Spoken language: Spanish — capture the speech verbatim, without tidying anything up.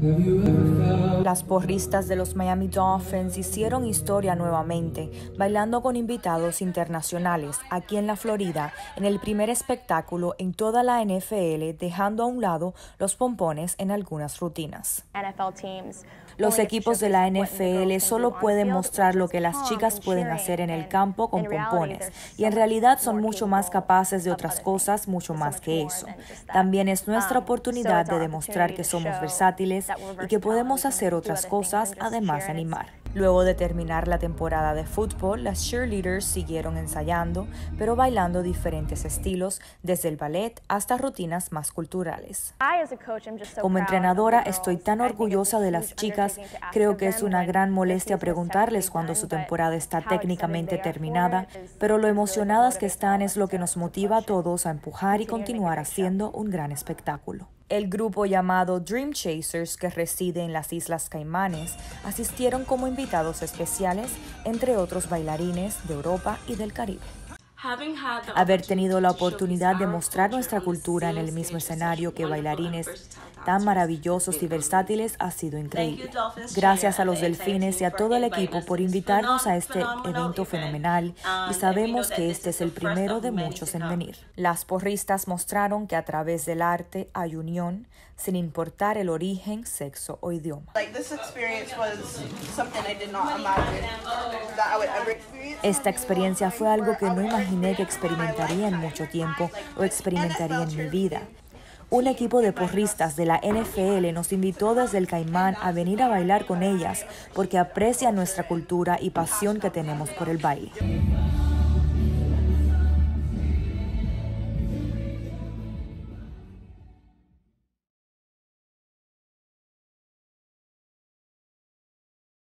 Las porristas de los Miami Dolphins hicieron historia nuevamente, bailando con invitados internacionales aquí en la Florida en el primer espectáculo en toda la N F L, dejando a un lado los pompones en algunas rutinas. Los equipos de la N F L solo pueden mostrar lo que las chicas pueden hacer en el campo con pompones, y en realidad son mucho más capaces de otras cosas, mucho más que eso. También es nuestra oportunidad de demostrar que somos versátiles y que podemos hacer otras cosas, además de animar. Luego de terminar la temporada de fútbol, las cheerleaders siguieron ensayando, pero bailando diferentes estilos, desde el ballet hasta rutinas más culturales. Como entrenadora, estoy tan orgullosa de las chicas. Creo que es una gran molestia preguntarles cuando su temporada está técnicamente terminada, pero lo emocionadas que están es lo que nos motiva a todos a empujar y continuar haciendo un gran espectáculo. El grupo llamado Dream Chasers, que reside en las Islas Caimanes, asistieron como invitados especiales, entre otros bailarines de Europa y del Caribe. Haber tenido la oportunidad de mostrar nuestra cultura en el mismo escenario que bailarines tan maravillosos y versátiles ha sido increíble. Gracias a los Delfines y a todo el equipo por invitarnos a este evento fenomenal, y sabemos que este es el primero de muchos en venir. Las porristas mostraron que a través del arte hay unión, sin importar el origen, sexo o idioma. Esta experiencia fue algo que no imaginé que experimentaría en mucho tiempo o experimentaría en mi vida. Un equipo de porristas de la N F L nos invitó desde el Caimán a venir a bailar con ellas porque aprecian nuestra cultura y pasión que tenemos por el baile.